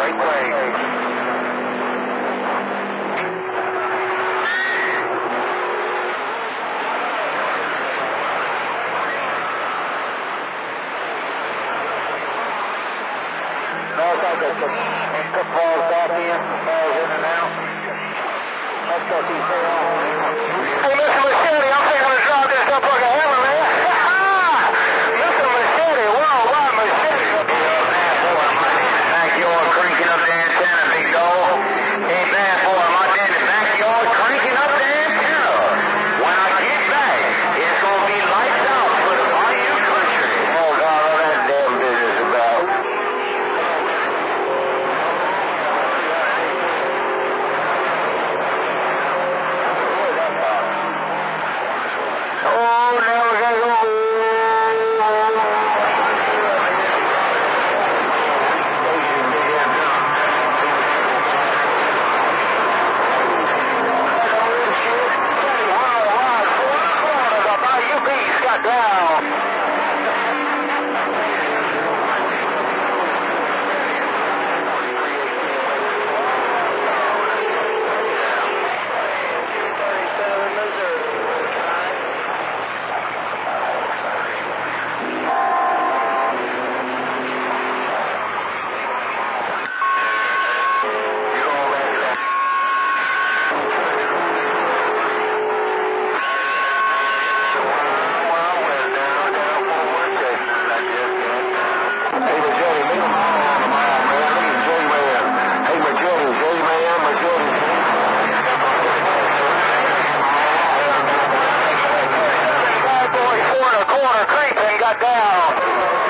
Falls back in, falls in and out. That's what he said. Hey, Mr. Machete, I'm thinking to drop this up like a hammer, man. Mr. Machete, worldwide Machete. Backyard cranking up the antenna, big dog. Hey, man, boy, my daddy backyard cranking up the antenna. When I get back, it's going to be lights out for the Bayou country. Oh, God, all that damn business about. Got down.